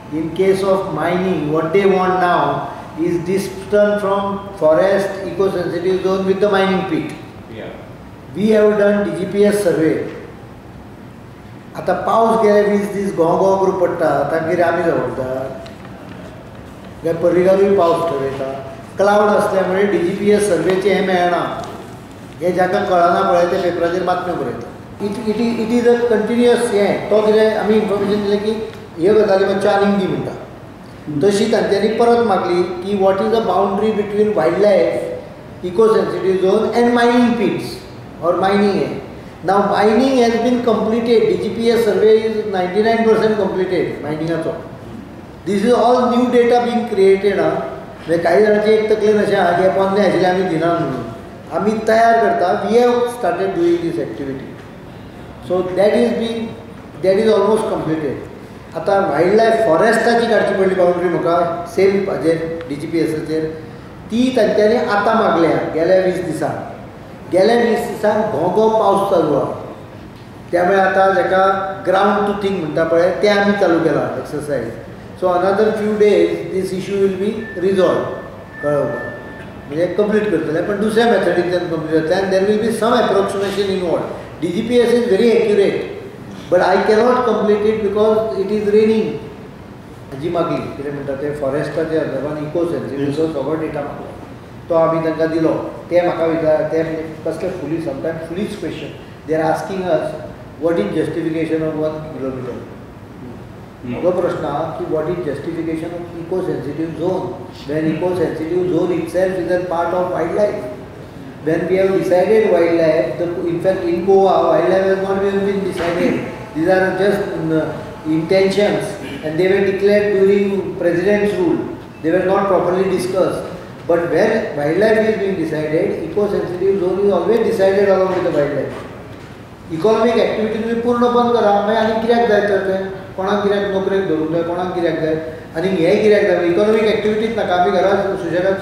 In case of mining, what they want now is distance from forest eco-sensitive zone with the mining pit. Yeah. We have done DGPS survey. आता पावस गेले 20 दीस घोव करून पडटा, तांगेर आमी दवरतात. काय पर्रीगारूय पावस थरयता. क्लाउड असल्यामुळे DGPS सर्वेचे हे मेळना. हे जाका कळना पळय ते पेपराचेर बातम्यो बरयता. इट इज अ कंटिन्युअस हे. तो कितें आमी इन्फॉर्मेशन दिलें की हे गजाली मातशें आनीक दी म्हणटा. तशी तांच्यांनी परत मागली की what is the boundary between wild life eco sensitive zone and mining pits or mining हे. Now mining has been completed. DGPS survey is 99% completed. Miningacho. This is all new data being created. म्हणजे काही जाणांचे एक तकलेन अशें आहा की पोन्ने आशिल्ले आमी दिना म्हणून. आमी तयार करता. We have started doing this activity. So that is almost completed. आता वायल्ड लायफ फॉरेस्टाची काडची पडली बाउंड्री म्हाका सेम हाजेर DGPSचेर ती तांच्यांनी आतां मागल्या गेल्या 20 दिसांक. गेल्या 20 दिसांक घोव पावस चालू आहा. त्यामुळे आता जाका ग्राउंड टू थिंक म्हणटा पळय ते आमी चालू केला exercise. So another few days this issue will be resolve. कळवपाक म्हणजे कंप्लीट करतले पण दुसऱ्या मेथडींतल्यान कंप्लीट जातले आनी there will be some approximation involved. DGPS is very accurate but I cannot complete it because it is raining. जी मागली कितें म्हणटा ते फॉरेस्टाचे संदर्भान इको सेन्सिटिव्ह सगळो डेटा मागलो तो आमी तांकां दिलो. ते म्हाका विचार ते कसले फुली समटायम फुलीच question they are asking us what is justification of 1 kilometre. म्हजो प्रश्न आहा की what is justification of eco sensitive zone when eco sensitive zone itself is a part of wild life. When we have decided wildlife, in fact in Goa wildlife has not even been decided. These are just intentions and they were declared during President's rule. They were not properly discussed. But when wildlife is being decided, eco-sensitive zone is always decided along with the wildlife. Economic activity तुम्ही पूर्ण बंद करा मागीर आनी कित्याक जाय तर तें कोणाक कित्याक नोकरेक धरूंक जाय कोणाक कित्याक जाय आनी हें कित्याक जाय इकॉनॉमीक एक्टिविटीज नाका आमी घरा सुशेगाद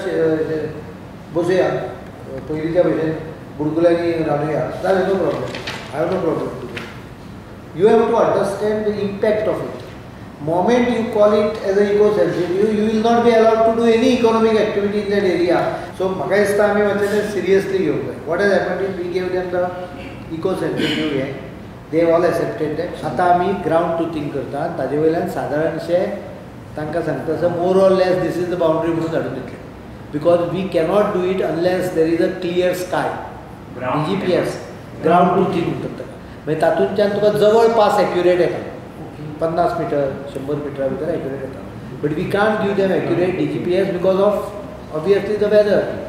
बसुया पयलींच्या भशेन बुडकुल्यांनी रावया जालें no problem. I have no problem. You have to understand the impact of it. Moment you call it as a eco-sensitive, you will not be allowed to do any economic activity in that area. So, म्हाका दिसता आमी मातशें seriously घेवंक जाय. What has happened is we gave them the eco-sensitive hey. They all accepted that. आतां आमी ground to think करता. ताजे वयल्यान सादारणशें तांकां सांगता sir more or less this is the boundary म्हणून धाडून दितले. Because we cannot do it unless there is a clear sky. DGPS ground to think म्हणटात. मागीर तातूंतल्यान तुका जवळपास एक्युरेट येता. 50 मीटर 100 मीटरा भितर एक्युरेट येता. But we can't give them accurate DGPS because of obviously the weather.